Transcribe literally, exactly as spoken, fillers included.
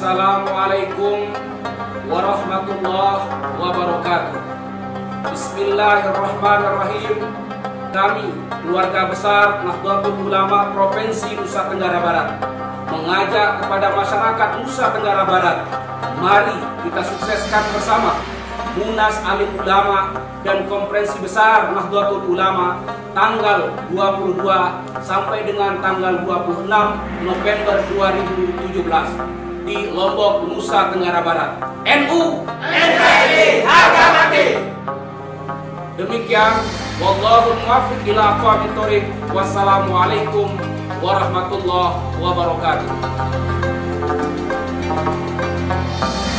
Assalamualaikum warahmatullahi wabarakatuh. Bismillahirrahmanirrahim. Kami, keluarga besar Nahdlatul Ulama Provinsi Nusa Tenggara Barat, mengajak kepada masyarakat Nusa Tenggara Barat, mari kita sukseskan bersama Munas Alim Ulama dan Konferensi Besar Nahdlatul Ulama tanggal dua puluh dua sampai dengan tanggal dua puluh enam November dua ribu tujuh belas di Lombok, Nusa Tenggara Barat. N U N K R I harga mati. Demikian, wallahu muwaffiq ila aqwamit thoriq. Wassalamualaikum warahmatullahi wabarakatuh.